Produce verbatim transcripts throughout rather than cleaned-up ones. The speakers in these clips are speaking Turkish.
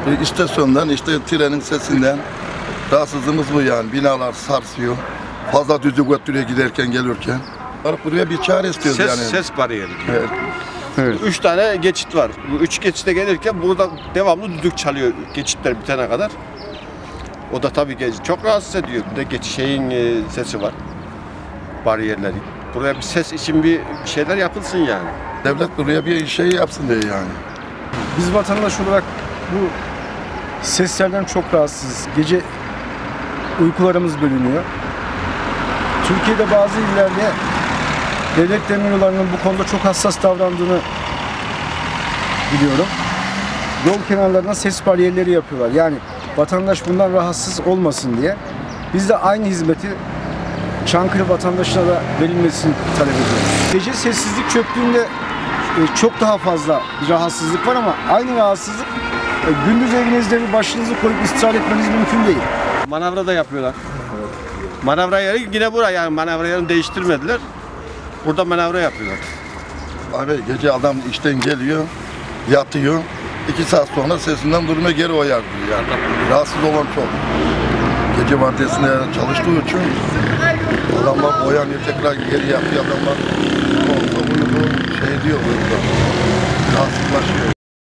E, istasyondan, işte trenin sesinden rahatsızlığımız bu yani. Binalar sarsıyor. Fazla düdük öttürüyor giderken gelirken. Buraya bir çare istiyoruz ses, yani. Ses bariyeri. Evet. Evet. Üç tane geçit var. Bu üç geçite gelirken burada devamlı düdük çalıyor geçitler bitene kadar. O da tabii ki çok rahatsız ediyor. Bir de geç şeyin e, sesi var. Bariyerleri. Buraya bir ses için bir şeyler yapılsın yani. Devlet buraya bir şey yapsın diye yani. Biz vatandaş olarak bu seslerden çok rahatsızız. Gece uykularımız bölünüyor. Türkiye'de bazı illerde devlet demiryollarının bu konuda çok hassas davrandığını biliyorum. Yol kenarlarına ses bariyerleri yapıyorlar. Yani vatandaş bundan rahatsız olmasın diye. Biz de aynı hizmeti Çankırı vatandaşına da verilmesini talep ediyoruz. Gece sessizlik çöktüğünde çok daha fazla bir rahatsızlık var ama aynı rahatsızlık gündüz evinizde bir başınızı koyup istirahat etmeniz mümkün değil. Manavra da yapıyorlar. Manavra yeri yine buraya yani manavra yerini değiştirmediler. Burada manavra yapıyorlar. Abi gece adam işten geliyor, yatıyor. İki saat sonra sesinden durma geri oyar diyor yani. Rahatsız olan çok. Gece vardiyasında çalıştığı için adamlar oyanıyor, tekrar geri yatıyor adamlar. Olsa bunu bu şey diyor burada. Rahatsızlaşıyor.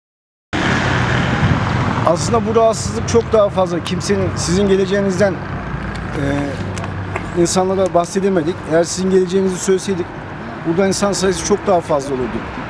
Aslında bu rahatsızlık çok daha fazla. Kimsenin, sizin geleceğinizden e, insanlara bahsedemedik. Eğer sizin geleceğinizi söyleseydik burada insan sayısı çok daha fazla olurdu.